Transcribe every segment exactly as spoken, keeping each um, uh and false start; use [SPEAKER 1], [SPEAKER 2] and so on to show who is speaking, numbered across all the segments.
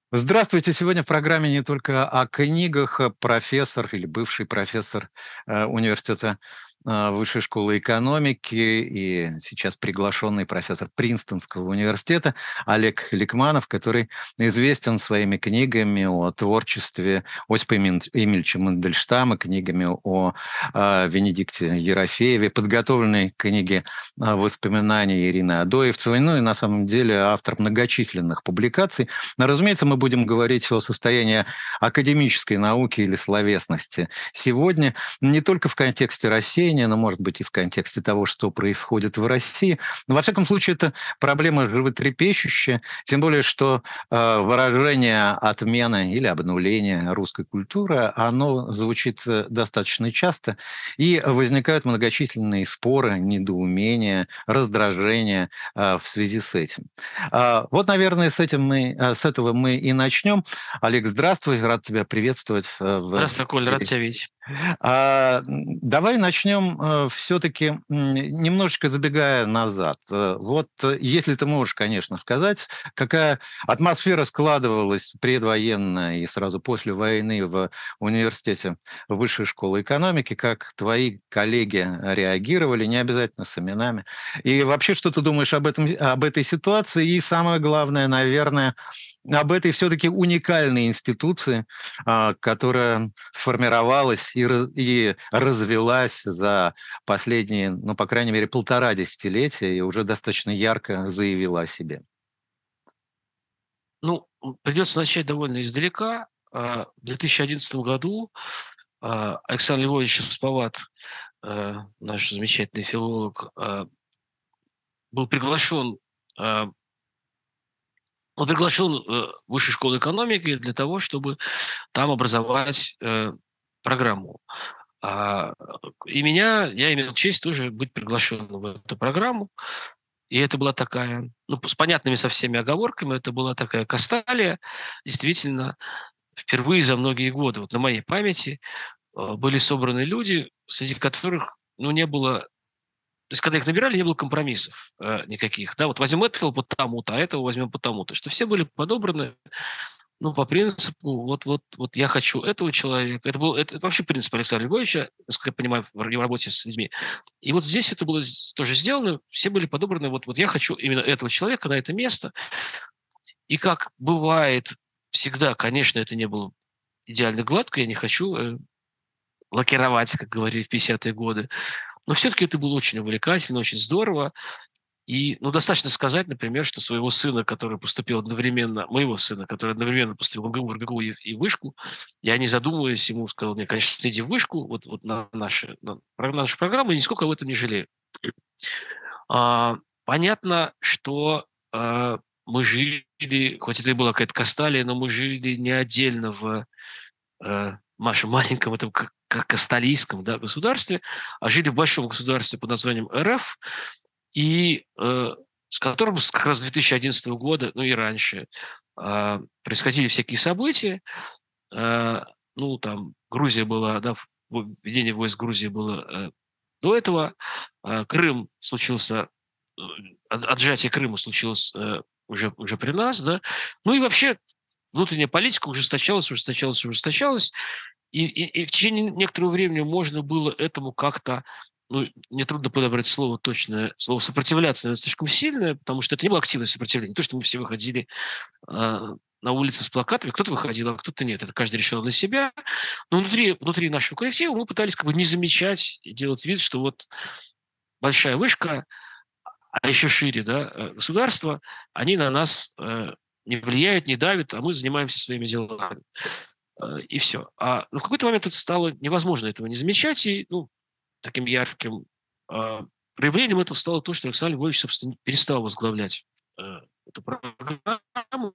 [SPEAKER 1] Здравствуйте! Сегодня в программе не только о книгах. Профессор или бывший профессор, э, университета, э, Высшей школы экономики и сейчас приглашенный профессор Принстонского университета Олег Ликманов, который известен своими книгами о творчестве Осипа Эмин Эмильевича Мандельштама, книгами о, э, Венедикте Ерофееве, подготовленной книги, э, воспоминаний Ирины Адоевцевой. Ну и на самом деле автор многочисленных публикаций. Но, разумеется, мы будем говорить о состоянии академической науки или словесности сегодня не только в контексте рассеяния, но, может быть, и в контексте того, что происходит в России. Но, во всяком случае, это проблема животрепещущая, тем более что, э, выражение "отмена" или "обнуление" русской культуры, оно звучит, э, достаточно часто, и возникают многочисленные споры, недоумения, раздражения, э, в связи с этим. А, вот, наверное, с этим мы, э, с этого мы и начнем. Олег, здравствуй! Рад тебя приветствовать, э, в
[SPEAKER 2] Здравствуй, Коль, рад
[SPEAKER 1] эфире.
[SPEAKER 2] тя видеть.
[SPEAKER 1] А, м, давай начнем, э, всё-таки, м, немножечко забегая назад. Э, вот если ты можешь, конечно, сказать, какая атмосфера складывалась предвоенная и сразу после войны в университете Высшей школы экономики, как твои коллеги реагировали, не обязательно с именами. И вообще, что ты думаешь об этом об этой ситуации? И самое главное, наверное, об этой всё-таки уникальной институции, а, которая сформировалась и ра и развилась за последние, ну, по крайней мере, полтора десятилетия и уже достаточно ярко заявила о себе.
[SPEAKER 2] Ну, м, придется начать довольно издалека. А, в две тысячи одиннадцатом году, а, Александр Львович Расповат, э, наш замечательный филолог, а был приглашен, а он приглашен, э, Высшей школой экономики для того, чтобы там образовать, э, программу. А, и меня я имел честь тоже быть приглашенным в эту программу. И это была такая, ну, с понятными со всеми оговорками, это была такая касталия. Действительно, впервые за многие годы, вот на моей памяти, э, были собраны люди, среди которых, ну, не было то есть когда их набирали, не было компромиссов, э, никаких. Да, вот возьмем этого потому-то, а этого возьмем потому-то. Что все были подобраны, ну, по принципу: вот вот вот я хочу этого человека. Это был это это вообще принцип Александра Львовича, насколько я понимаю, в его работе с людьми. И вот здесь это было с тоже сделано. Все были подобраны: вот вот я хочу именно этого человека на это место. И как бывает всегда, конечно, это не было идеально гладко. Я не хочу, э, лакировать, как говорили в пятидесятые годы. Но всё-таки это было очень увлекательно, очень здорово. И, ну, достаточно сказать, например, что своего сына, который поступил одновременно моего сына, который одновременно поступил в МГУ, в РГГУ и и Вышку, я, не задумываясь, ему сказал: "Не, конечно, иди в Вышку, вот вот на наши на на нашу программу, и нисколько об этом не жалею". А, понятно, что, а, мы жили, хоть это и была какая-то касталия, но мы жили не отдельно в, э, нашем маленьком этом ка ка касталийском, да, государстве, а жили в большом государстве под названием РФ, и, э, с которым с как раз с две тысячи одиннадцатого года, ну и раньше, а, происходили всякие события. А, ну, там Грузия была, да, в введение войск в Грузии было, э, до этого. А, Крым случился, э, от отжатие Крыма случилось, э, уже уже при нас, да. Ну и вообще внутренняя политика ужесточалась, ужесточалась, ужесточалась. И и и в течение некоторого времени можно было этому как-то, ну, мне трудно подобрать слово точное, слово "сопротивляться", наверно, слишком сильное, потому что это не было активное сопротивление. Не то, что мы все выходили, а, на улицы с плакатами. Кто-то выходил, а кто-то нет. Это каждый решал для себя. Но внутри внутри нашего коллектива мы пытались как бы не замечать и делать вид, что вот большая вышка, а еще шире, да, э, государство, они на нас, э, не влияют, не давят, а мы занимаемся своими делами. Э, и всё. А, но в какой-то момент это стало невозможно этого не замечать. И, ну, таким ярким, а, проявлением этого стало то, что Александр Львович, собственно, перестал возглавлять, э, эту программу.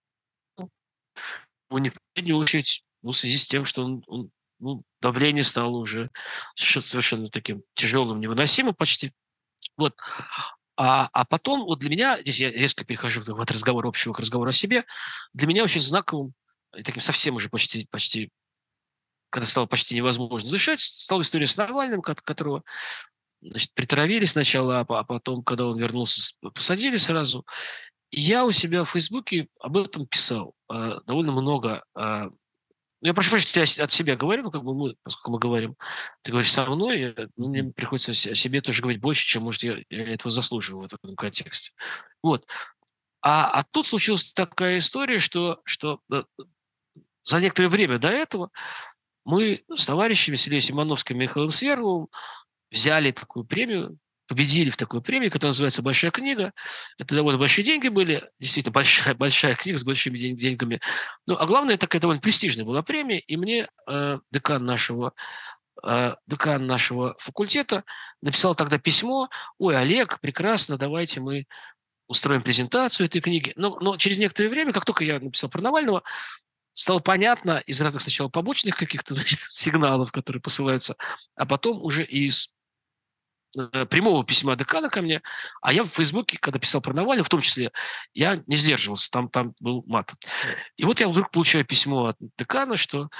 [SPEAKER 2] Ну, не в последнюю очередь, ну, в связи с тем, что он он, ну, давление стало уже соверше совершенно таким тяжелым, невыносимым почти. Вот. А, а потом вот для меня, здесь я резко перехожу от разговора общего к разговору о себе, для меня очень знаковым и таким совсем уже почти почти когда стало почти невозможно дышать, стала история с Навальным, кот которого, значит, притравили сначала, а по а потом, когда он вернулся, с посадили сразу. Я у себя в "Фейсбуке" об этом писал, э, довольно много. Э, я прошу прощения, что я от себя говорю, ну, как бы мы, поскольку мы говорим, ты говоришь со мной, э, ну, мне
[SPEAKER 1] Мгм.
[SPEAKER 2] приходится о себе тоже говорить больше, чем, может, я я этого заслуживаю вот в этом контексте. Вот. А а тут случилась такая история, что что, э, за некоторое время до этого мы с товарищами, с Ильей Симоновским и Михаилом Сверловым, взяли такую премию, победили в такой премии, которая называется "Большая книга". Это довольно большие деньги были, действительно большая большая книга с большими день деньгами. Ну, а главное, такая довольно престижная была премия. И мне, э, декан нашего, э, декан нашего факультета написал тогда письмо: "Ой, Олег, прекрасно, давайте мы устроим презентацию этой книги". Но но через некоторое время, как только я написал про Навального, стало понятно из разных сначала побочных каких-то, значит, сигналов, которые посылаются, а потом уже из э, прямого письма декана ко мне. А я в "Фейсбуке", когда писал про Навального, в том числе, я не сдерживался, там там был мат. И вот я вдруг получаю письмо от декана, что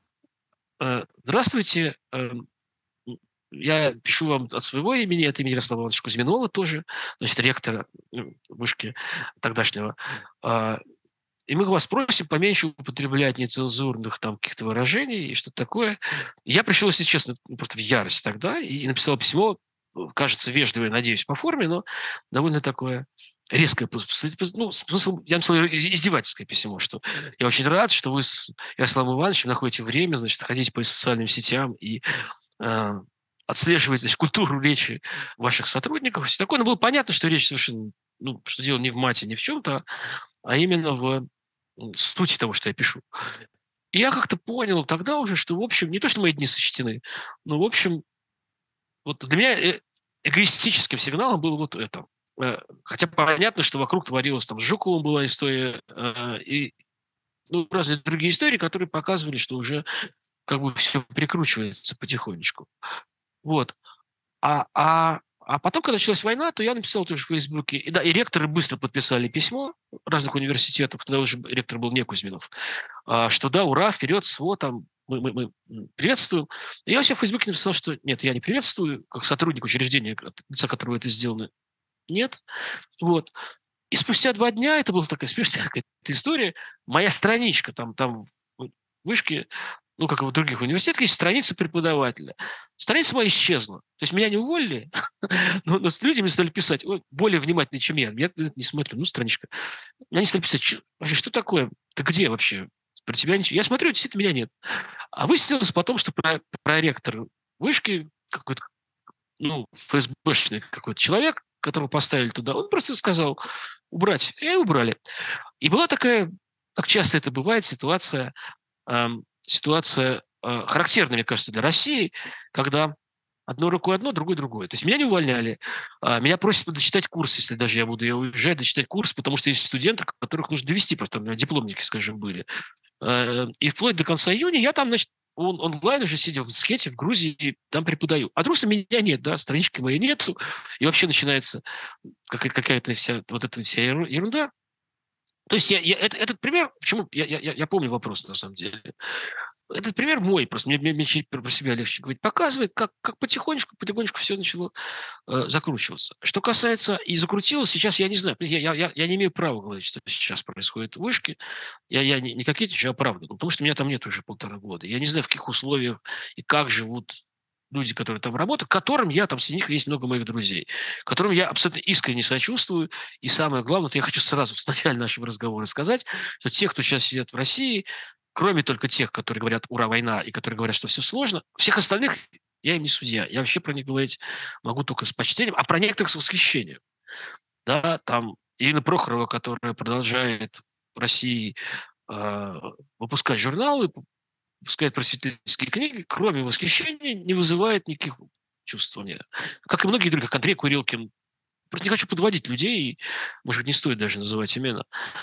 [SPEAKER 2] э, "Здравствуйте, эм, м, я пишу вам от своего имени, от имени Ярослава Ивановича Кузьминова тоже, значит, ректора, м, вышки тогдашнего. А, и мы вас просим поменьше употреблять нецензурных там каких-то выражений и что-то такое". Я пришел, если честно, ну, просто в ярость тогда и написал письмо, э, кажется, вежливое, надеюсь, по форме, но довольно такое резкое. пос- пос- пос- Ну, смысл, я написал из- издевательское письмо, что я очень рад, что вы с Ярославом Ивановичем находите время, значит, ходить по социальным сетям и э, отслеживать, значит, культуру речи ваших сотрудников. Все такое. Но было понятно, что речь совершенно, ну, что дело не в мате, не в чем-то, а именно в м, сути того, что я пишу. И я как-то понял тогда уже, что, в общем, не то, что мои дни сочтены, но, в общем, вот для меня э эгоистическим сигналом было вот это. Э, хотя понятно, что вокруг творилось, там с Жуковым была история, э, и, ну, разные другие истории, которые показывали, что уже как бы все перекручивается потихонечку. Вот. А а а потом, когда началась война, то я написал тоже в "Фейсбуке". И да, и ректоры быстро подписали письмо разных университетов, тогда уже ректор был не Кузьминов, а, что да, ура, вперед, СВО, там, мы мы мы, м, приветствуем. И я у себя в "Фейсбуке" написал, что нет, я не приветствую, как сотрудник учреждения, от лица которого это сделано, нет. Вот. И спустя два дня, это была такая смешная какая-то история, моя страничка там там в вышке, ну, как и в других университетах, есть страница преподавателя. Страница моя исчезла. То есть меня не уволили, но, но с люди мне стали писать, ой, более внимательно, чем я. Я это не смотрю, ну, страничка. Они стали писать: "Чё вообще, что такое? Ты где вообще? Про тебя ничего". Я смотрю, действительно, меня нет. А выяснилось потом, что про проректор вышки какой-то, ну, ФСБшный какой-то человек, которого поставили туда, он просто сказал: "Убрать". И убрали. И была такая, как часто это бывает, ситуация, ам, ситуация, а, характерная, мне кажется, для России, когда одной рукой одно, другой другое. То есть меня не увольняли, а, меня просят дочитать курс, если даже я буду я уезжать, дочитать курс, потому что есть студенты, которых нужно довести, просто у меня дипломники, скажем, были. Э, и вплоть до конца июня я там, значит, он онлайн уже сидя в Москве, в Грузии, там преподаю. А друзья меня нет, да, странички моей нету, и вообще начинается какая- какая-то вся вот эта вся еру- ерунда. То есть я, я- это- этот пример, почему я, я, я я помню вопрос на самом деле. Этот пример мой, просто мне, мне, мне чуть про про себя легче говорить, показывает, как, как потихонечку, потихонечку все начало э, закручиваться. Что касается и закрутилось, сейчас я не знаю, я, я, я я не имею права говорить, что сейчас происходит в вышке, я, я не, не кокетничаю, а правду, потому что меня там нет уже полтора года. Я не знаю, в каких условиях и как живут люди, которые там работают, которым я, там среди них есть много моих друзей, которым я абсолютно искренне сочувствую. И самое главное, вот я хочу сразу в начале нашего разговора сказать, что те, кто сейчас сидят в России, кроме только тех, которые говорят «ура, война», и которые говорят, что все сложно, всех остальных я им не судья. Я вообще про них говорить могу только с почтением, а про некоторых с восхищением. Да, там Ирина Прохорова, которая продолжает в России э, выпускать журналы, выпускает просветительские книги, кроме восхищения, не вызывает никаких чувств у меня. Как и многие другие, как Андрей Курилкин. Просто не хочу подводить людей, и, может быть, не стоит даже называть имена.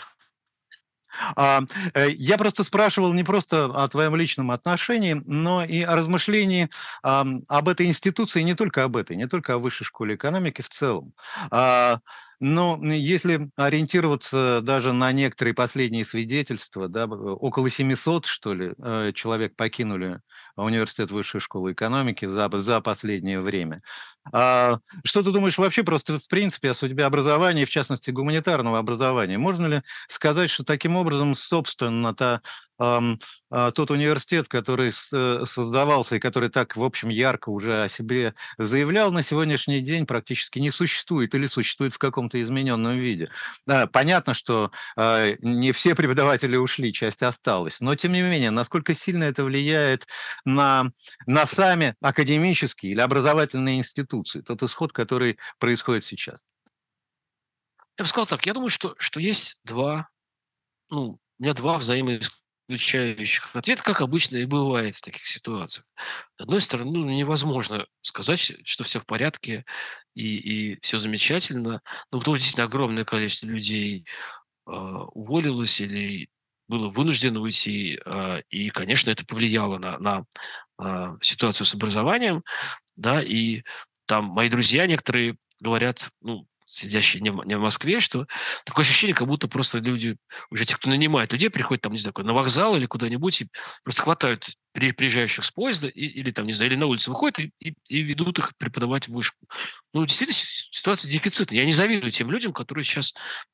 [SPEAKER 1] А, э, я просто спрашивал не просто о твоем личном отношении, но и о размышлении, ам, об этой институции, не только об этой, не только о Высшей школе экономики в целом. А, Ну, если ориентироваться даже на некоторые последние свидетельства, да, б около семисот, что ли, э, человек покинули университет Высшей школы экономики за за последнее время. А, что ты думаешь вообще просто в принципе о судьбе образования, и в частности гуманитарного образования? Можно ли сказать, что таким образом, собственно, та, ам, а, тот университет, который с э, создавался и который так, в общем, ярко уже о себе заявлял, на сегодняшний день практически не существует или существует в каком-то измененном виде? Да, понятно, что, а, не все преподаватели ушли, часть осталась, но тем не менее, насколько сильно это влияет на на сами академические или образовательные институции, тот исход, который происходит сейчас?
[SPEAKER 2] Я бы сказал так, я думаю, что что есть два, ну, у меня два взаимоисключающих ответа, как обычно и бывает в таких ситуациях. С одной стороны, ну, невозможно сказать, что все в порядке и и всё замечательно. Ну, потому что действительно огромное количество людей, а, уволилось или было вынуждено уйти, а, и, конечно, это повлияло на на, а, ситуацию с образованием, да. И там мои друзья некоторые говорят, ну, сидящие не в не в Москве, что такое ощущение, как будто просто люди, уже те, кто нанимает людей, приходят там, не знаю, на вокзал или куда-нибудь и просто хватают при приезжающих с поезда и или там, не знаю, или на улице выходят и и и ведут их преподавать в вышку. Ну, действительно, си ситуация дефицитная. Я не завидую тем людям, которые щас,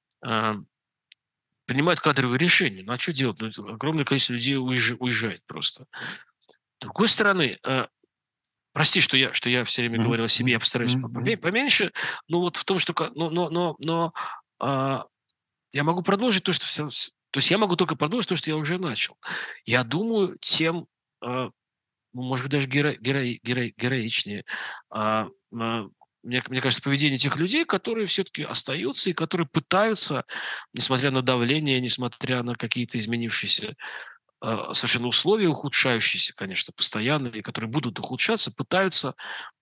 [SPEAKER 2] а, принимают кадровые решения. Ну, а чё делать? Ну, это огромное количество людей уезж уезжает просто. С другой стороны, э, прости, что я что я всё время
[SPEAKER 1] Мгм,
[SPEAKER 2] говорю о себе,
[SPEAKER 1] м,
[SPEAKER 2] я постараюсь по
[SPEAKER 1] мгм.
[SPEAKER 2] поме поменьше. Но вот в том, что ка но но но но, а, я могу продолжить то, что всё вс то есть я могу только продолжить то, что я уже начал. Я думаю, тем, а, ну, может быть, даже геро герои герои героичнее, а, ма мне мне кажется, поведение тех людей, которые всё-таки остаются и которые пытаются, несмотря на давление, несмотря на какие-то изменившиеся, а, совершенно условия, ухудшающиеся, конечно, постоянно, и которые будут ухудшаться, пытаются,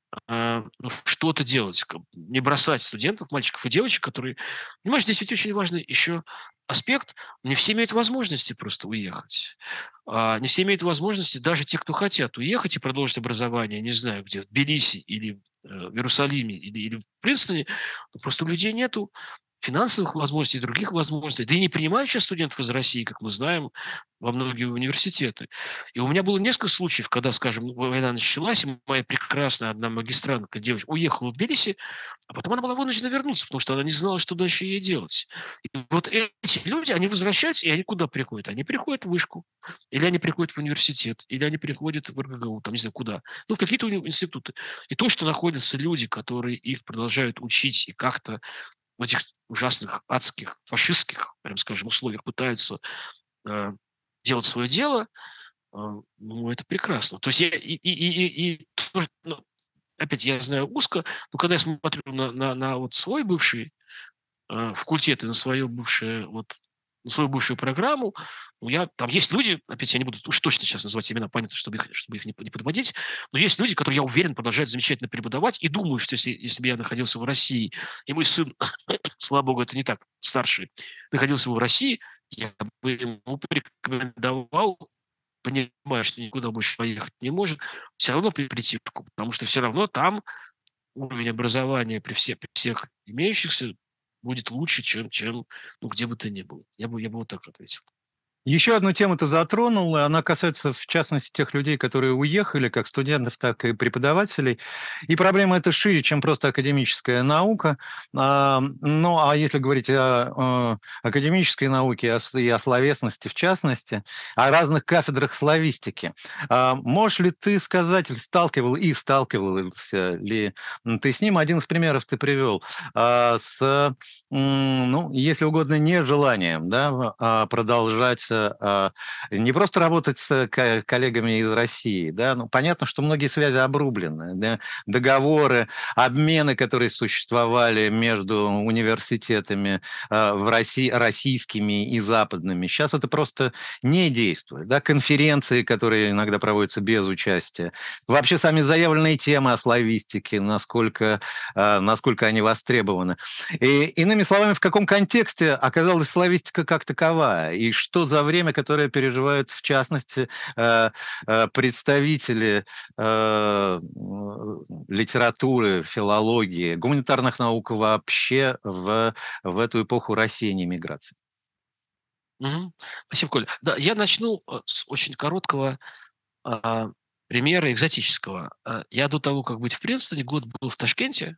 [SPEAKER 2] а, ну, что-то делать, каб не бросать студентов, мальчиков и девочек, которые понимаешь, здесь ведь очень важный еще аспект: не все имеют возможности просто уехать. А, не все имеют возможности, даже те, кто хотят уехать и продолжить образование, не знаю где, в Тбилиси или, э, в Иерусалиме, или или в Принстоне. Ну, просто у людей нету финансовых возможностей, других возможностей. Да и не принимают щас студентов из России, как мы знаем, во многие университеты. И у меня было несколько случаев, когда, скажем, в война началась, и моя прекрасная одна магистрантка, девочка, уехала в Тбилиси, а потом она была вынуждена вернуться, потому что она не знала, что дальше ей делать. И вот эти люди, они возвращаются, и они куда приходят? Они приходят в вышку, или они приходят в университет, или они приходят в РГГУ, там, не знаю куда, ну, в какие-то уни институты. И то, что находятся люди, которые их продолжают учить и как-то в этих ужасных, адских, фашистских, прям скажем, условиях пытаются, а, делать свое дело, а, ну, это прекрасно. То есть я и и и и и тоже, ну, опять я знаю узко, но когда я смотрю на на на вот свой бывший, а, факультет и на свое бывшее вот на свою бывшую программу, ну, я там есть люди, опять я не буду уж точно щас называть имена, понятно, чтобы их чтобы их не не подводить, но есть люди, которые, я уверен, продолжают замечательно преподавать, и думаю, что если если бы я находился в России, и мой сын, слава богу, это не так, старший, находился бы в России, я бы ему порекомендовал, понимая, что никуда больше поехать не может, всё равно при прийти в ку потому что всё равно там уровень образования при все при всех имеющихся будет лучше, чем чем, ну, где бы то ни было. Я бы я бы вот так ответил.
[SPEAKER 1] Еще одну тему ты затронул, и она касается, в частности, тех людей, которые уехали, как студентов, так и преподавателей. И проблема эта шире, чем просто академическая наука. Ам, ну, а если говорить о, э, академической науке и о с и о словесности в частности, о разных кафедрах славистики, а, можешь ли ты сказать, или сталкивал и сталкивался ли, м, ты с ним? Один из примеров ты привел, а, с, м, ну, если угодно, нежеланием, да, в а, продолжать, а, не просто работать с ко коллегами из России, да. Ну, понятно, что многие связи обрублены, да, договоры, обмены, которые существовали между университетами, а, в России российскими и западными, щас это просто не действует, да. Конференции, которые иногда проводятся без участия, вообще сами заявленные темы о славистике, насколько, а, насколько они востребованы. И иными Иными словами, в каком контексте оказалась славистика как таковая, и что за время, которое переживают, в частности, э, э, представители э, литературы, филологии, гуманитарных наук вообще в, в эту эпоху рассеяния миграции?
[SPEAKER 2] Мгм. Спасибо, Коля. Да, я начну э, с очень короткого а, примера экзотического. А, Я до того, как быть в Принстоне, год был в Ташкенте,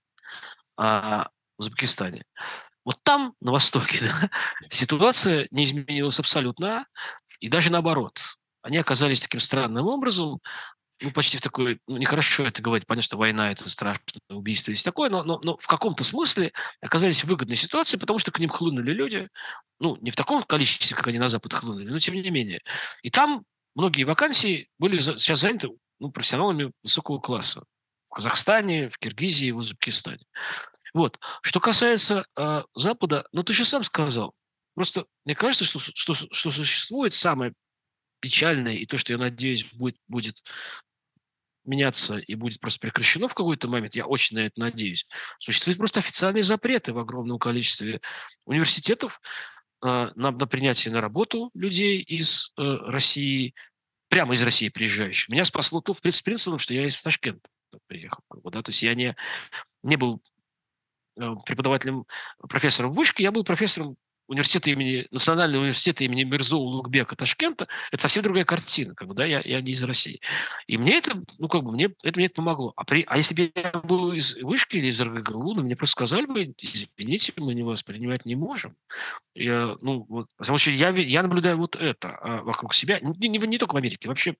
[SPEAKER 2] а, в Узбекистане. Вот там, на Востоке, да, ситуация не изменилась абсолютно, и даже наоборот. Они оказались таким странным образом, ну, почти в такой, ну, нехорошо это говорить, понятно, что война – это страшно, убийство есть такое, но, но, но в каком-то смысле оказались в выгодной ситуации, потому что к ним хлынули люди, ну, не в таком количестве, как они на Запад хлынули, но тем не менее. И там многие вакансии были за- сейчас заняты, ну, профессионалами высокого класса. В Казахстане, в Киргизии, в Узбекистане. Вот. Что касается э, Запада, ну, ты же сам сказал. Просто мне кажется, что, что, что существует самое печальное, и то, что, я надеюсь, будет, будет меняться и будет просто прекращено в какой-то момент, я очень на это надеюсь, существуют просто официальные запреты в огромном количестве университетов э, на, на принятие на работу людей из э, России, прямо из России приезжающих. Меня спасло то, в принципе, принципом, что я из Ташкента приехал. как бы, да, то есть я не, не был э, преподавателем, профессором вышки, я был профессором университета имени, Национального университета имени Мирзо Улугбека Ташкента. Это совсем другая картина, как бы, да, я, я не из России. И мне это, ну, как бы, мне это, мне это помогло. А, при, а если бы я был из вышки или из РГГУ, ну, мне просто сказали бы, извините, мы не вас принимать не можем. Я, ну, вот, потому что я, ви- я наблюдаю вот это а, вокруг себя, не, не, не только в Америке, вообще,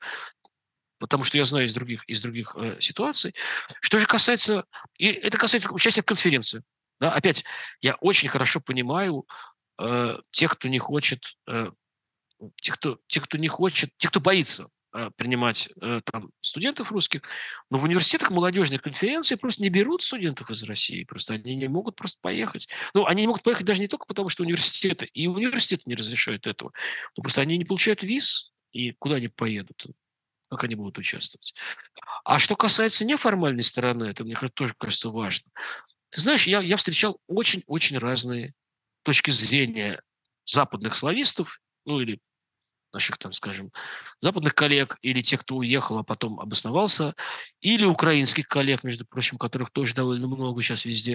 [SPEAKER 2] потому что я знаю из других, из других э, ситуаций. Что же касается, и это касается участия в конференции. Да, опять, я очень хорошо понимаю э, тех, кто не хочет, э, тех, кто, тех, кто не хочет, тех, кто боится э, принимать э, там студентов русских, но в университетах молодежные конференции просто не берут студентов из России, просто они не могут просто поехать. Ну, они не могут поехать даже не только потому, что университеты, и университеты не разрешают этого, но просто они не получают виз, и куда они поедут, как они будут участвовать. А что касается неформальной стороны, это мне тоже кажется важно. Ты знаешь, я, я встречал очень-очень разные точки зрения западных славистов, ну или наших, там, скажем, западных коллег, или тех, кто уехал, а потом обосновался, или украинских коллег, между прочим, которых тоже довольно много сейчас везде.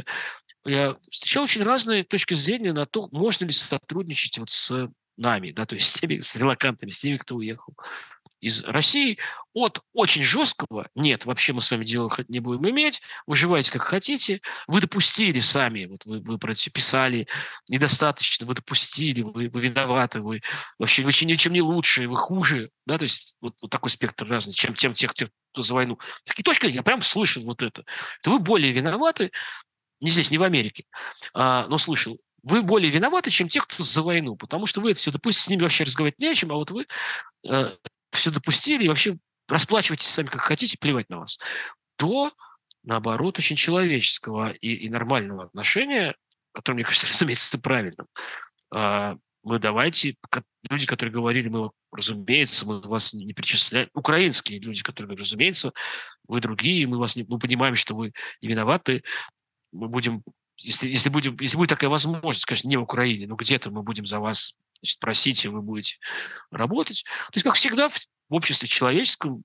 [SPEAKER 2] Я встречал очень разные точки зрения на то, можно ли сотрудничать вот с нами, да, то есть с теми, с релакантами, с теми, кто уехал из России, от очень жесткого «нет, вообще мы с вами дело не будем иметь, выживайте как хотите», вы допустили сами, вот вы, вы про это писали недостаточно, вы допустили, вы, вы виноваты, вы вообще вы ничем не лучше, вы хуже, да, то есть вот, вот такой спектр разный, чем тем тех, тех, кто за войну. Такие точки, я прям слышал вот это. То вы более виноваты, не здесь, не в Америке, а, но слышал, вы более виноваты, чем те, кто за войну, потому что вы это все допустили, с ними вообще разговаривать не о чем, а вот вы э, все допустили и вообще расплачивайтесь сами как хотите, плевать на вас, то, наоборот, очень человеческого и, и нормального отношения, которое, мне кажется, разумеется, правильным. А, мы давайте, как люди, которые говорили, мы, разумеется, мы вас не причисляем, украинские люди, которые говорят, разумеется, вы другие, мы вас не, мы понимаем, что вы не виноваты, мы будем, если, если, будем, если будет такая возможность, конечно, не в Украине, но где-то мы будем за вас, значит, просить, и вы будете работать. То есть, как всегда, в, в обществе человеческом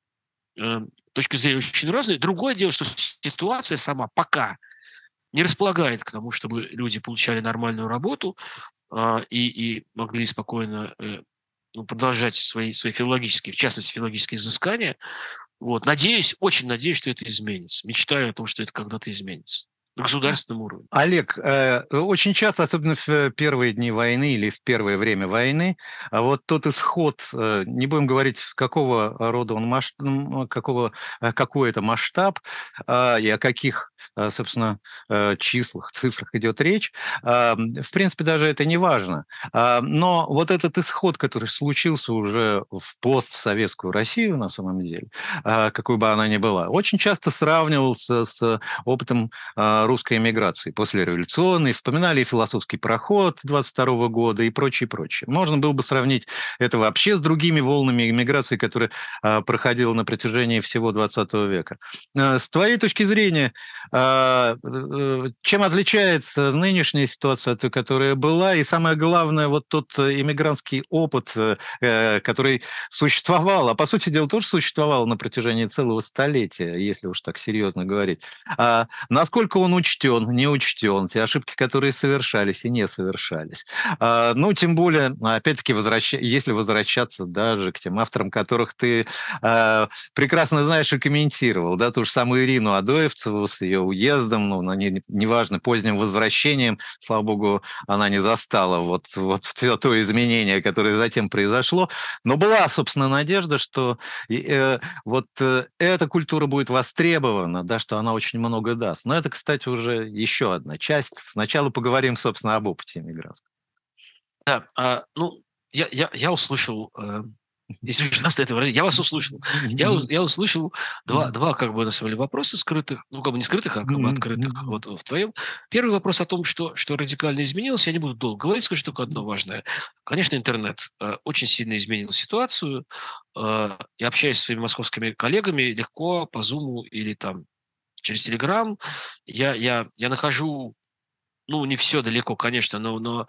[SPEAKER 2] э, точки зрения очень разные. Другое дело, что ситуация сама пока не располагает к тому, чтобы люди получали нормальную работу э, и, и могли спокойно э, ну, продолжать свои, свои филологические, в частности, филологические изыскания. Вот. Надеюсь, очень надеюсь, что это изменится. Мечтаю о том, что это когда-то изменится на государственном уровне.
[SPEAKER 1] Олег, э, очень часто, особенно в первые дни войны или в первое время войны, а вот тот исход, э, не будем говорить, какого рода он масш... м, какого, э, какой это масштаб, а, и о каких, э, собственно, э, числах, цифрах идет речь, а, в принципе, даже это не важно. А, Но вот этот исход, который случился уже в постсоветскую Россию, на самом деле, а, какой бы она ни была, очень часто сравнивался с опытом русской эмиграции послереволюционной, вспоминали и философский проход двадцать второго года и прочее, прочее. Можно было бы сравнить это вообще с другими волнами эмиграции, которые э, проходила на протяжении всего двадцатого века. Э, с твоей точки зрения, э, э, чем отличается нынешняя ситуация от той, которая была, и самое главное, вот тот иммигрантский опыт, э, который существовал, а по сути дела тоже существовал на протяжении целого столетия, если уж так серьезно говорить. А насколько он учтен, не учтен, те ошибки, которые совершались и не совершались. А, ну, тем более, опять-таки, возвращ... если возвращаться даже к тем авторам, которых ты а, прекрасно знаешь и комментировал, да, ту же самую Ирину Адоевцеву с ее уездом, ну, не, неважно, поздним возвращением, слава богу, она не застала вот, вот все то изменение, которое затем произошло, но была, собственно, надежда, что э, вот э, эта культура будет востребована, да, что она очень много даст. Но это, кстати, уже еще одна часть. Сначала поговорим, собственно, об опыте иммиграции.
[SPEAKER 2] Да, а, ну, я, я, я услышал, э, если ужасно это выразить, я вас услышал. Я, у- я услышал два, два, как бы, на самом деле, вопроса скрытых, ну, как бы не скрытых, а как бы открытых. Вот в твоем. Первый вопрос о том, что, что радикально изменилось, я не буду долго говорить, скажу только одно важное. Конечно, интернет э, очень сильно изменил ситуацию. Э, я общаюсь с своими московскими коллегами легко по Zoom или там через Telegram. Я, я, я нахожу, ну, не все далеко, конечно, но, но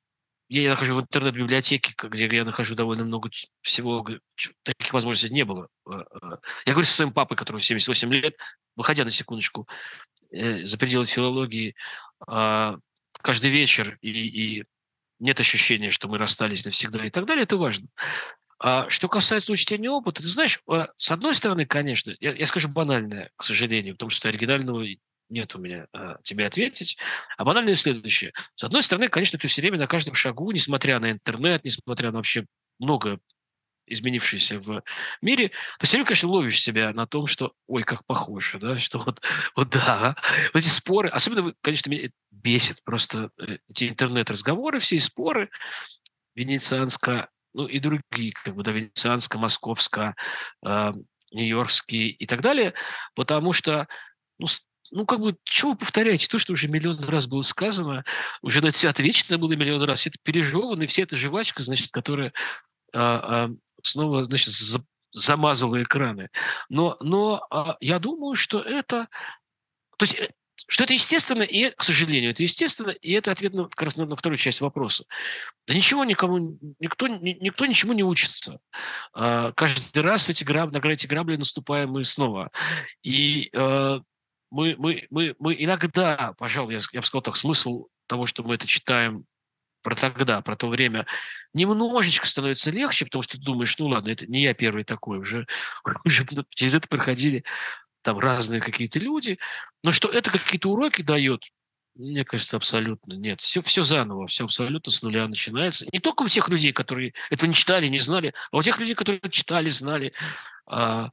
[SPEAKER 2] я нахожу в интернет-библиотеке, к- где я нахожу довольно много ч- всего, г- ч- таких возможностей не было. Э, э. Я говорю со своим папой, которому семьдесят восемь лет, выходя на секундочку э, за пределы филологии, а, каждый вечер, и, и нет ощущения, что мы расстались навсегда и так далее, это важно. А что касается учтения опыта, ты знаешь, э, с одной стороны, конечно, я, я скажу банальное, к сожалению, потому что оригинального нет у меня а, тебе ответить. А банальное следующее. С одной стороны, конечно, ты все время на каждом шагу, несмотря на интернет, несмотря на вообще много изменившееся в мире, ты все время, конечно, ловишь себя на том, что, ой, как похоже, да, что вот, вот да, вот эти споры, особенно, вы, конечно, меня это бесит просто э, эти интернет-разговоры, все и споры, венецианско, ну и другие, как бы, да, венецианско, московско, а, нью-йоркские и так далее, потому что, ну, с- ну, как бы, чего вы повторяете? То, что уже миллион раз было сказано, уже на это все отвечено было миллион раз, все это пережевано, и вся эта жвачка, значит, которая а, а, снова, значит, за- замазала экраны. Но, но а, я думаю, что это то есть, э, что это естественно, и, к сожалению, это естественно, и это ответ на, как раз на, на вторую часть вопроса. Да ничего никому, никто, ни- никто ничему не учится. А, каждый раз эти грабли, на эти грабли наступаем мы снова. И э, мы, мы, мы, мы иногда, пожалуй, я, с- я бы сказал так, смысл того, что мы это читаем про тогда, про то время, немножечко становится легче, потому что ты думаешь, ну ладно, это не я первый такой, уже, уже через это проходили там разные какие-то люди, но что это какие-то уроки дает, мне кажется, абсолютно нет. Все, все заново, все абсолютно с нуля начинается. Не только у тех людей, которые этого не читали, не знали, а у тех людей, которые читали, знали. А,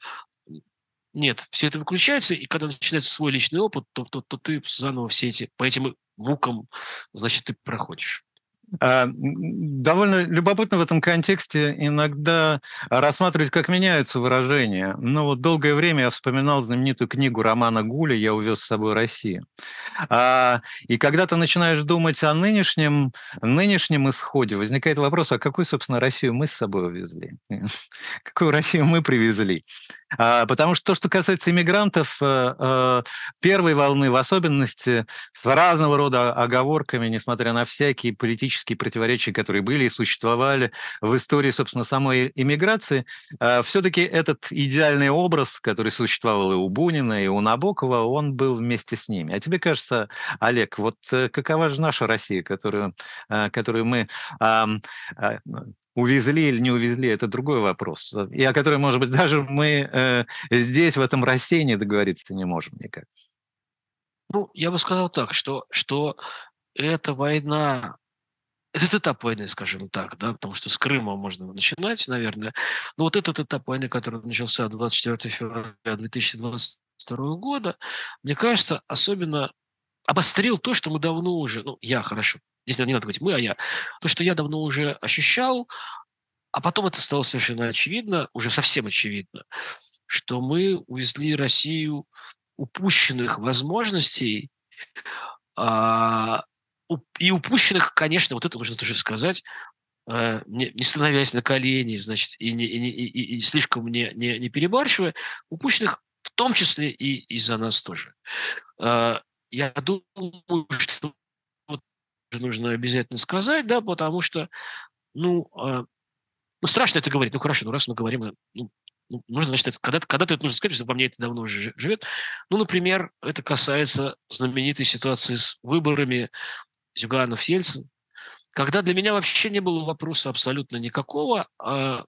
[SPEAKER 2] нет, все это выключается, и когда начинается свой личный опыт, то, то, то ты заново все эти, по этим мукам, значит, ты проходишь.
[SPEAKER 1] А, м, Довольно любопытно в этом контексте иногда рассматривать, как меняются выражения. Ну вот долгое время я вспоминал знаменитую книгу Романа Гуля «Я увез с собой Россию». А, и когда ты начинаешь думать о нынешнем, нынешнем исходе, возникает вопрос, а какую, собственно, Россию мы с собой увезли? Какую Россию мы привезли? А, потому что то, что касается иммигрантов, э, э, первой волны, в особенности, с разного рода оговорками, несмотря на всякие политические противоречия, которые были и существовали в истории, собственно, самой иммиграции, все-таки этот идеальный образ, который существовал и у Бунина, и у Набокова, он был вместе с ними. А тебе кажется, Олег, вот э, какова же наша Россия, которую, э, которую мы ам, а, увезли или не увезли, это другой вопрос. И о котором, может быть, даже мы э, здесь, в этом рассеянии, договориться не можем никак.
[SPEAKER 2] Ну, я бы сказал так, что, что эта война, этот этап войны, скажем так, да, потому что с Крыма можно начинать, наверное. Но вот этот этап войны, который начался двадцать четвёртого февраля две тысячи двадцать второго года, мне кажется, особенно обострил то, что мы давно уже, ну, я, хорошо, здесь не надо говорить мы, а я, то, что я давно уже ощущал, а потом это стало совершенно очевидно, уже совсем очевидно, что мы увезли Россию упущенных возможностей А, уп и упущенных, конечно, вот это нужно тоже сказать, э, не не становясь на колени, значит, и не и не и и и слишком не не не перебарщивая, упущенных в том числе и из-за нас тоже. А, я думаю, что вот нужно обязательно сказать, да, потому что, ну, а, ну, страшно это говорить. Ну, хорошо, ну, раз мы говорим, э, ну ну, нужно, значит, это когда-то когда-то это нужно сказать, что во мне это давно уже жи живет. Ну, например, это касается знаменитой ситуации с выборами Зюганов-Ельцин, когда для меня вообще не было вопроса абсолютно никакого. А,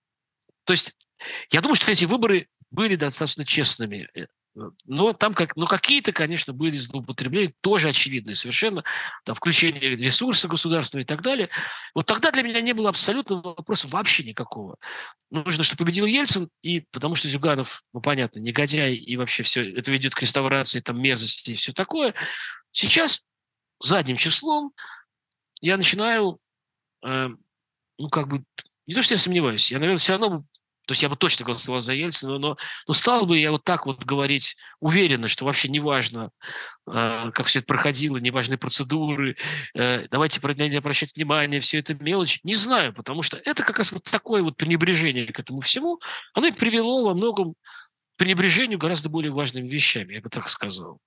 [SPEAKER 2] то есть я думаю, что эти выборы были достаточно честными. Э, э, но там как ну, какие-то, конечно, были злоупотребления, тоже очевидные совершенно, там включение ресурса государственного и так далее. Вот тогда для меня не было абсолютно вопроса вообще никакого. Нужно, чтобы победил Ельцин, и потому что Зюганов, ну, понятно, негодяй, и вообще все это ведет к реставрации там мерзости и все такое. Сейчас задним числом я начинаю, э, ну, как бы, не то, что я сомневаюсь, я, наверное, все равно бы, то есть я бы точно голосовал за Ельцина, но, но стал бы я вот так вот говорить уверенно, что вообще неважно, э, как все это проходило, неважны процедуры, э, давайте про- не обращать внимание, все это мелочь. Не знаю, потому что это как раз вот такое вот пренебрежение к этому всему, оно и привело во многом к пренебрежению гораздо более важными вещами, я бы так сказал.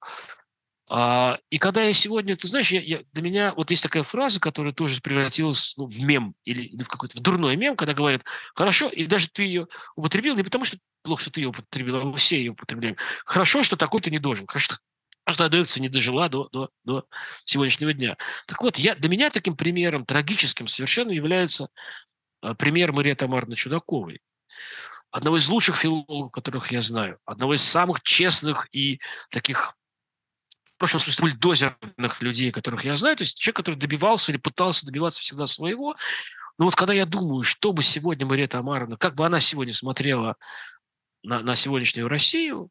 [SPEAKER 2] А, и когда я сегодня, ты знаешь, я, я- для меня вот есть такая фраза, которая тоже превратилась, ну, в мем или, или в какой-то в дурной мем, когда говорят, хорошо, и даже ты ее употребил, не потому что плохо, что ты ее употребил, а мы все ее употребляем. Хорошо, что такой ты не должен. Хорошо, что Адоевца не дожила до, до, до сегодняшнего дня. Так вот, я, для меня таким примером, трагическим совершенно является а, пример Марии Тамаровны Чудаковой, одного из лучших филологов, которых я знаю, одного из самых честных и таких в прошлом смысле бульдозерных людей, которых я знаю, то есть человек, который добивался или пытался добиваться всегда своего. Но вот когда я думаю, что бы сегодня Мария Тамаровна, как бы она сегодня смотрела на, на сегодняшнюю Россию,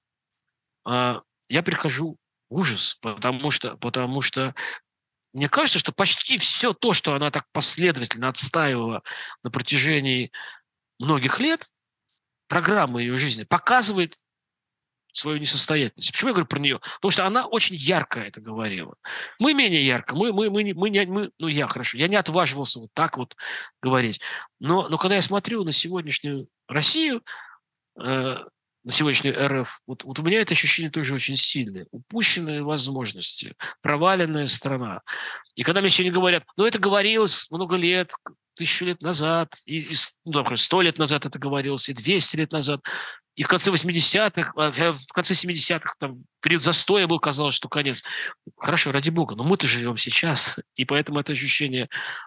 [SPEAKER 2] а, я прихожу в ужас, потому что, потому что мне кажется, что почти все то, что она так последовательно отстаивала на протяжении многих лет, программа ее жизни показывает свою несостоятельность. Почему я говорю про нее? Потому что она очень ярко это говорила. Мы менее ярко. Мы, мы, мы, не- мы, не, мы, ну, я, хорошо, я не отваживался вот так вот говорить. Но, но когда я смотрю на сегодняшнюю Россию, э, на сегодняшнюю эр эф, вот, вот у меня это ощущение тоже очень сильное. Упущенные возможности, проваленная страна. И когда мне сегодня говорят, ну, это говорилось много лет, тысячу лет назад, и, и с- ну, там, сто лет назад это говорилось, и двести лет назад, и в конце восьмидесятых, а, в в конце семидесятых, там, период застоя был, казалось, что конец. Хорошо, ради бога, но мы-то живем сейчас, и поэтому это ощущение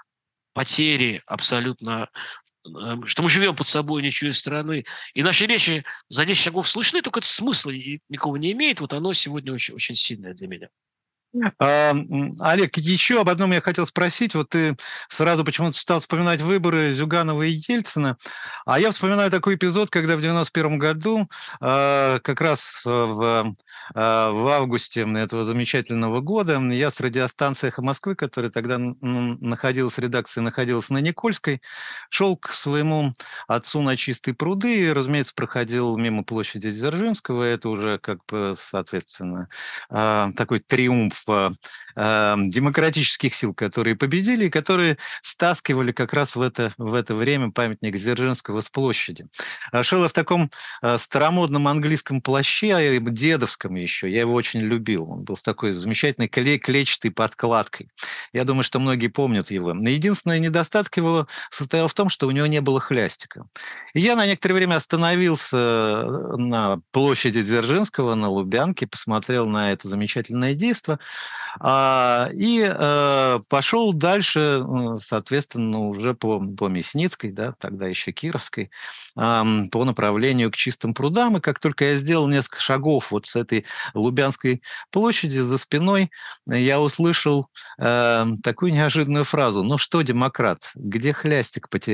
[SPEAKER 2] потери абсолютно, эм, что мы живем под собой ничьей страны, и наши речи за десять шагов слышны, только это смысла и никакого не имеет, вот оно сегодня очень, очень сильное для меня.
[SPEAKER 1] А, м, Олег, еще об одном я хотел спросить. Вот ты сразу почему-то стал вспоминать выборы Зюганова и Ельцина. А я вспоминаю такой эпизод, когда в девяносто первом году, а, как раз э, в, а, в августе этого замечательного года, я с радиостанции «Эхо Москвы», которая тогда н- н- находилась, редакция находилась на Никольской, шел к своему отцу на Чистые пруды и, разумеется, проходил мимо площади Дзержинского. Это уже, как бы, соответственно, а, такой триумф а, а, демократических сил, которые победили и которые стаскивали как раз в это, в это время памятник Дзержинского с площади. А Шел я в таком а, старомодном английском плаще, а, и дедовском еще. Я его очень любил. Он был с такой замечательной кле- клетчатой подкладкой. Я думаю, что многие помнят его. Но единственный недостаток его состоял в том, что у него не было хлястика. И я на некоторое время остановился э, на площади Дзержинского, на Лубянке, посмотрел на это замечательное действо, а, и э, пошел дальше, э, соответственно, уже по, по Мясницкой, да, тогда еще Кировской, ам, по направлению к Чистым прудам. И как только я сделал несколько шагов вот с этой Лубянской площади, за спиной я услышал э, такую неожиданную фразу: «Ну что, демократ, где хлястик потерял?»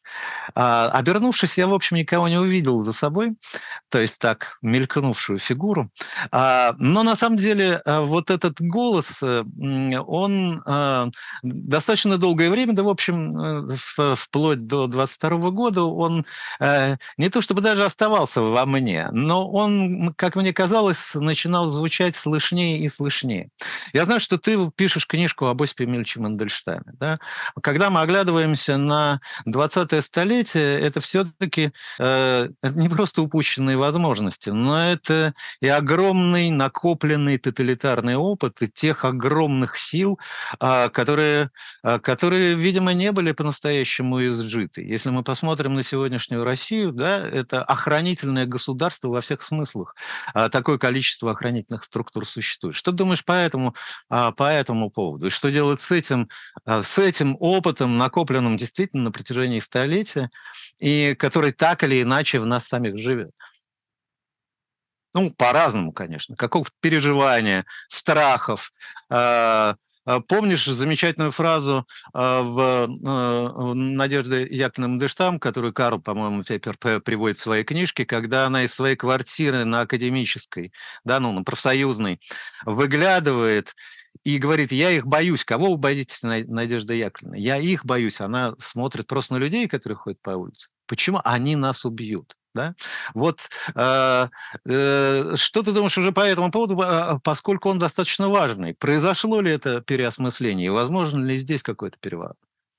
[SPEAKER 1] А, обернувшись, я, в общем, никого не увидел за собой, то есть так, мелькнувшую фигуру. А, но на самом деле а, вот этот голос, э, м, он а, достаточно долгое время, да, в общем, э, в- вплоть до двадцать второго года, он э, не то чтобы даже оставался во мне, но он, м, как мне казалось, начинал звучать слышнее и слышнее. Я знаю, что ты пишешь книжку об Осипе Эмильевиче Мандельштаме. Да? Когда мы оглядываемся на двадцатое столетие — это все-таки э, это не просто упущенные возможности, но это и огромный накопленный тоталитарный опыт и тех огромных сил, а, которые, а, которые, видимо, не были по-настоящему изжиты. Если мы посмотрим на сегодняшнюю Россию, да, это охранительное государство во всех смыслах. А, Такое количество охранительных структур существует. Что ты думаешь по этому, а, по этому поводу? И что делать с этим а, с этим опытом, накопленным действительно на протяжении столетия, и который так или иначе в нас самих живет? Ну, по-разному, конечно. Какого переживания, страхов. А, а, Помнишь замечательную фразу а, в а, в Надежды Яковлевны Мандельштам, которую Карл, по-моему, Феппер п- приводит в своей книжке, когда она из своей квартиры на Академической, да, ну, на профсоюзной, выглядывает и говорит: я их боюсь. Кого вы боитесь, На- Надежда Яковлевна? Я их боюсь. Она смотрит просто на людей, которые ходят по улице. Почему? Они нас убьют. Да? Вот э, Э, что ты думаешь уже по этому поводу, а, поскольку он достаточно важный? Произошло ли это переосмысление? И возможно ли здесь какой-то переворот?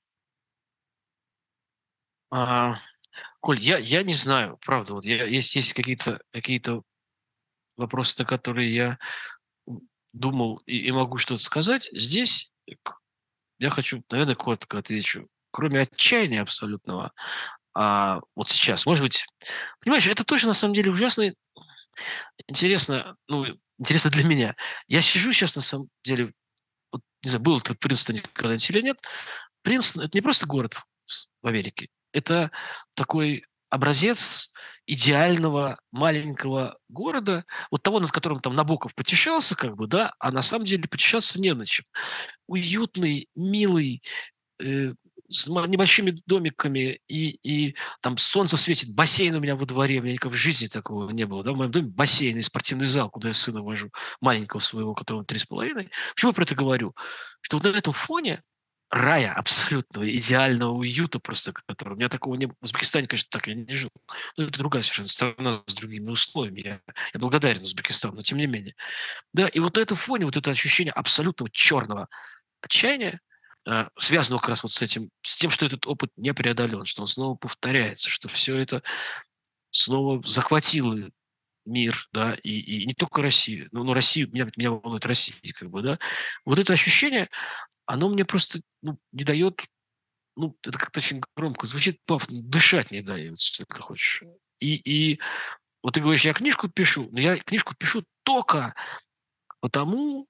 [SPEAKER 2] А, Коль, я, я не знаю, правда, вот я, есть, есть какие-то какие-то вопросы, на которые я м, думал и, и могу что-то сказать. Здесь к- я хочу, наверное, коротко отвечу. Кроме отчаяния абсолютного, а вот сейчас, может быть, понимаешь, это тоже на самом деле ужасно интересно, ну, интересно для меня. Я сижу сейчас на самом деле, вот, не знаю, был ты в Принстоне когда-нибудь или нет. Принстон — это не просто город в с в Америке, это такой образец идеального маленького города, вот того, над которым там Набоков потешался, как бы, да, а на самом деле потешаться не над чем. Уютный, милый, э, с ма небольшими домиками, и и там солнце светит, бассейн у меня во дворе, у меня никогда в жизни такого не было, да, в моем доме бассейн и спортивный зал, куда я сына вожу, маленького своего, которому три с половиной. Почему я про это говорю? Что вот на этом фоне рая абсолютного, идеального уюта просто, который у меня такого не было. В Узбекистане, конечно, так я не жил. Но это другая совершенно страна с другими условиями. Я я благодарен Узбекистану, но тем не менее. Да, и вот на этом фоне вот это ощущение абсолютного черного отчаяния, э, связанного как раз вот с этим, с тем, что этот опыт не преодолен, что он снова повторяется, что все это снова захватило мир, да, и, и не только Россию, ну, ну Россию, меня, меня волнует Россия, как бы, да. Вот это ощущение, оно мне просто ну, не дает, ну, это как-то очень громко звучит, пафосно, дышать не дает, если ты хочешь. И, и вот ты говоришь, я книжку пишу, но я книжку пишу только потому,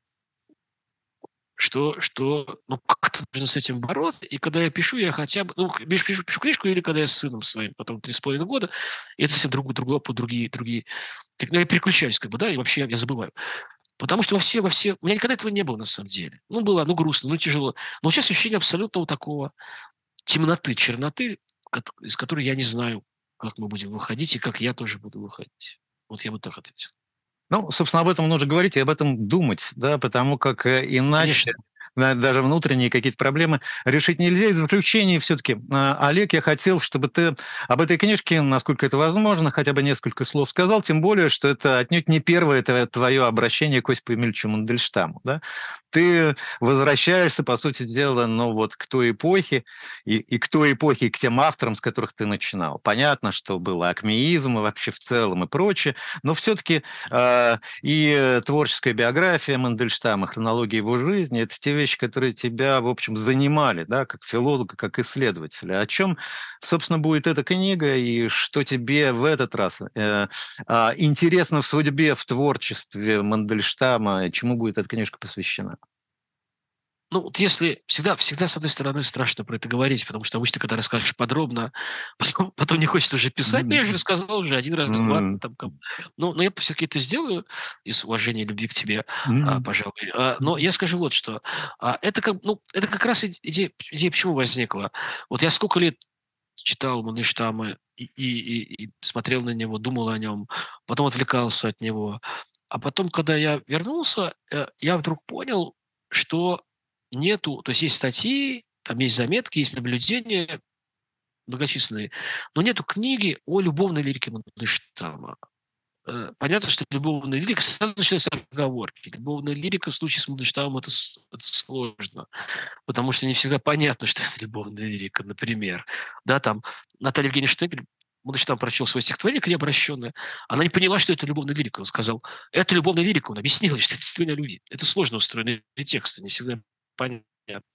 [SPEAKER 2] Что что, ну, как-то нужно с этим бороться. И когда я пишу, я хотя бы, ну, к пишу пишу пишу книжку или когда я с сыном своим, потом три с половиной года, и это совсем другой другой опыт, другие другие как, ну, я переключаюсь как бы, да, и вообще я я забываю. Потому что во все во все у меня никогда этого не было на самом деле. Ну, было, ну, грустно, ну, тяжело. Но вот щас ощущение абсолютного такого темноты, черноты, кот из которой я не знаю, как мы будем выходить и как я тоже буду выходить. Вот я бы так ответил.
[SPEAKER 1] Ну, собственно, об этом нужно говорить и об этом думать, да, потому как э, иначе
[SPEAKER 2] Конечно.
[SPEAKER 1] да, даже внутренние какие-то проблемы решить нельзя. И в заключение все-таки, Олег, я хотел, чтобы ты об этой книжке, насколько это возможно, хотя бы несколько слов сказал, тем более, что это отнюдь не первое это твое обращение к Осипу Эмильевичу Мандельштаму. Да? Ты возвращаешься, по сути дела, ну вот к той эпохе, и, и к той эпохе, и к тем авторам, с которых ты начинал. Понятно, что был акмеизм и вообще в целом и прочее, но все-таки э, и творческая биография Мандельштама, хронология его жизни — это те вещи, которые тебя, в общем, занимали, да, как филолога, как исследователя. О чем, собственно, будет эта книга, и что тебе в этот раз э, а, интересно в судьбе, в творчестве Мандельштама, чему будет эта книжка посвящена?
[SPEAKER 2] Ну, вот если всегда, всегда, с одной стороны, страшно про это говорить, потому что обычно, когда расскажешь подробно, потом, потом не хочется уже писать. Ну, я же рассказал уже один раз, два,
[SPEAKER 1] М,
[SPEAKER 2] там, как- но, но я все-таки это сделаю из уважения и любви к тебе, а,
[SPEAKER 1] м,
[SPEAKER 2] пожалуй. А, но я скажу вот что. А, это, как, ну, это как раз иде- идея, идея почему возникла. Вот я сколько лет читал Мандельштама и, и, и, и смотрел на него, думал о нем, потом отвлекался от него. А потом, когда я вернулся, э, я вдруг понял, что нету, то есть есть статьи, там есть заметки, есть наблюдения многочисленные, но нету книги о любовной лирике Мандельштама. Э, Понятно, что любовная лирика, сразу начинаются оговорки. Любовная лирика в случае с Мандельштамом это, с- это сложно, потому что не всегда понятно, что это любовная лирика, например. Да, там Наталья Евгеньевна Штепель, Мандельштам прочел свое стихотворение к ней обращенное, она не поняла, что это любовная лирика. Он сказал, это любовная лирика, он объяснил, что это стихотворение о любви. Это сложно устроенные тексты, не всегда понятно,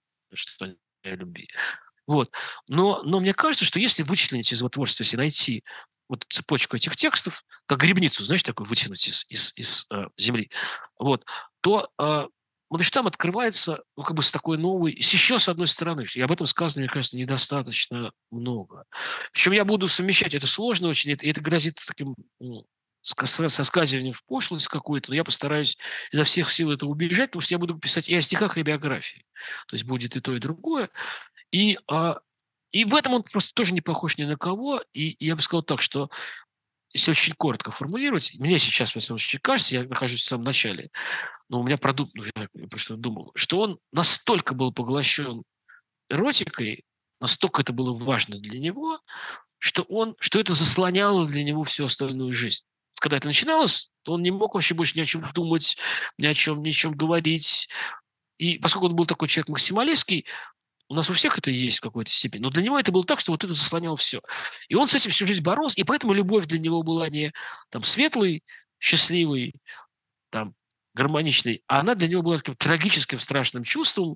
[SPEAKER 2] что они о любви. Вот. Но, но мне кажется, что если вычленить из его творчества, если найти вот цепочку этих текстов, как грибницу, знаешь, такую вытянуть из, из, из э, земли, вот, то э, Мандельштам открывается, ну, как бы с такой новой, с еще с одной стороны, что и об этом сказано, мне кажется, недостаточно много. Причем я буду совмещать, это сложно очень, это, это грозит таким м, ска- соскальзыванием в пошлость какой-то, но я постараюсь изо всех сил это убежать, потому что я буду писать и о стихах, и о биографии. То есть будет и то, и другое. И, а, и в этом он просто тоже не похож ни на кого. И я бы сказал так, что если очень коротко формулировать, мне сейчас, во всяком случае, кажется, я нахожусь в самом начале, но у меня продукт, ну, я просто думал, что он настолько был поглощен эротикой, настолько это было важно для него, что он, что это заслоняло для него всю остальную жизнь. Когда это начиналось, то он не мог вообще больше ни о чем думать, ни о чем, ни о чем говорить. И поскольку он был такой человек максималистский, у нас у всех это есть в какой-то степени. Но для него это было так, что вот это заслоняло все. И он с этим всю жизнь боролся, и поэтому любовь для него была не там светлой, счастливой, там, гармоничной, а она для него была таким трагическим, страшным чувством,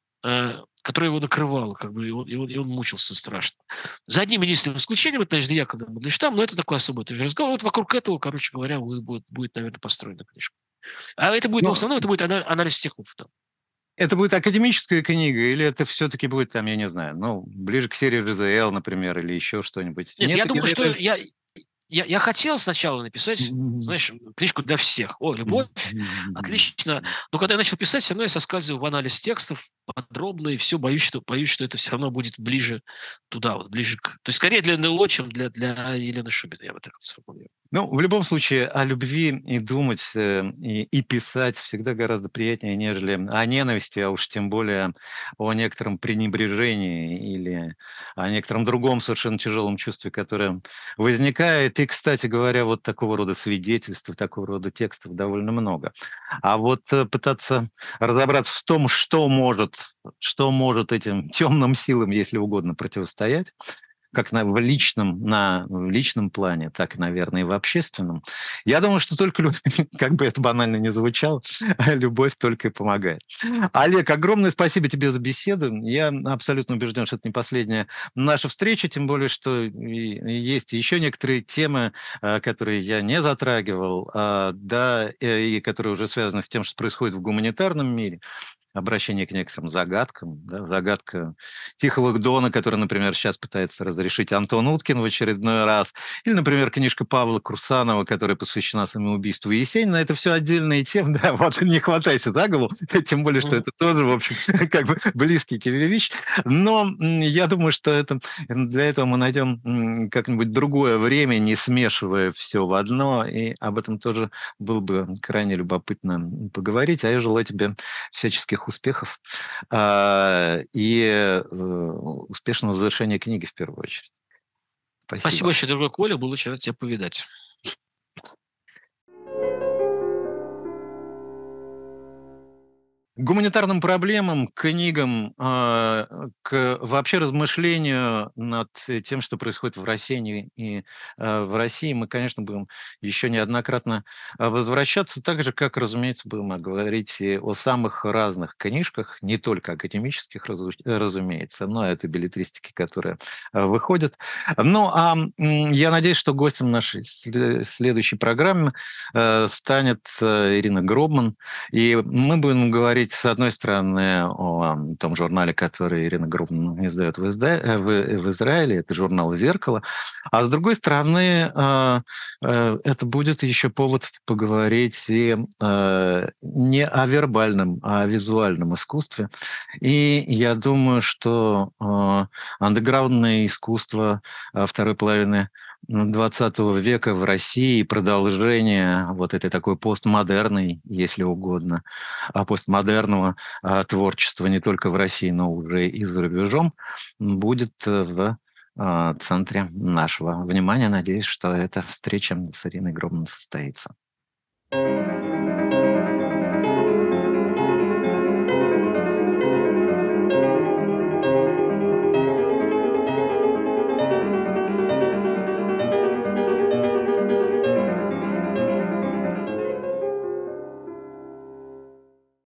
[SPEAKER 2] э, которое его накрывало, как бы, и он, и он, и он мучился страшно. За одним единственным исключением, это Надежда Яковлевна Мандельштам, но это такой особый тоже разговор. Вот вокруг этого, короче говоря, будет, будет, наверное, построена книжка. А это будет, в
[SPEAKER 1] Ну,
[SPEAKER 2] основном, это будет ана- анализ стихов. Да.
[SPEAKER 1] это будет академическая книга или это все-таки будет, там, я не знаю, ну, ближе к серии Джи Зэ Эл, например, или еще что-нибудь?
[SPEAKER 2] Нет,
[SPEAKER 1] Нет,
[SPEAKER 2] я
[SPEAKER 1] или
[SPEAKER 2] думаю, что
[SPEAKER 1] это...
[SPEAKER 2] я, я, я хотел сначала написать, знаешь, книжку для всех. О, любовь, отлично. Но когда я начал писать, все равно я соскальзываю в анализ текстов подробно, и все, боюсь, что, боюсь, что это все равно будет ближе туда, вот ближе к... То есть скорее для эн эл о, чем для, для Елены Шубиной, я бы так вот сформулирую.
[SPEAKER 1] Ну, в любом случае, о любви и думать, э, и, и писать всегда гораздо приятнее, нежели о ненависти, а уж тем более о некотором пренебрежении или о некотором другом совершенно тяжелом чувстве, которое возникает. И, кстати говоря, вот такого рода свидетельств, такого рода текстов довольно много. А вот э, пытаться разобраться в том, что может, что может этим темным силам, если угодно, противостоять, как на, в, личном, на, в личном плане, так, и, наверное, и в общественном. Я думаю, что только, любовь, как бы это банально не звучало, любовь только и помогает. Олег, огромное спасибо тебе за беседу. Я абсолютно убежден, что это не последняя наша встреча, тем более, что есть еще некоторые темы, которые я не затрагивал, да, и которые уже связаны с тем, что происходит в гуманитарном мире. Обращение к некоторым загадкам. Да? Загадка Тихого Дона, который, например, сейчас пытается разрешить Антон Уткин в очередной раз. Или, например, книжка Павла Крусанова, которая посвящена самоубийству Есенина. Это все отдельные темы. Да, вот не хватайся за голову. Тем более, что это тоже, в общем, как бы близкие тебе вещи. Но я думаю, что это, для этого мы найдем как-нибудь другое время, не смешивая все в одно. И об этом тоже было бы крайне любопытно поговорить. А я желаю тебе всяческих успехов а, и э, успешного завершения книги в первую очередь.
[SPEAKER 2] Спасибо
[SPEAKER 1] Спасибо.
[SPEAKER 2] большое, дорогой Коля. Было очень рад тебя повидать.
[SPEAKER 1] К гуманитарным проблемам, к книгам, а, к вообще размышлению над тем, что происходит в России и а, в России, мы, конечно, будем еще неоднократно а, возвращаться, так же, как, разумеется, будем говорить и о самых разных книжках, не только академических, разу- разумеется, но и о беллетристике, которая а, выходит. Ну, а м, я надеюсь, что гостем нашей сле- следующей программы э, станет э, Ирина Гробман, и мы будем говорить поговорить, с одной стороны, о том журнале, который Ирина Гробман издает в, изда... э, в, в Израиле, это журнал «Зеркало», а с другой стороны, э, э, это будет еще повод поговорить и э, не о вербальном, а о визуальном искусстве. И я думаю, что э, андеграундное искусство э, второй половины двадцатого века в России, продолжение вот этой такой постмодерной, если угодно, а постмодерного а, творчества не только в России, но уже и за рубежом, будет э, в а, центре нашего внимания. Надеюсь, что эта встреча с Ириной Гробман состоится.